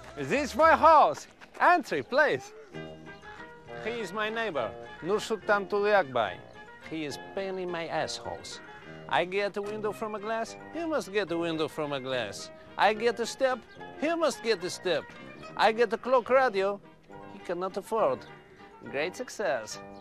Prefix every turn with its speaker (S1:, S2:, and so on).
S1: This is my house. Entry, please. He is my neighbor, Nursultan Tulyakbay. He is paining my assholes. I get a window from a glass, he must get a window from a glass. I get a step, he must get a step. I get a clock radio, he cannot afford. Great success.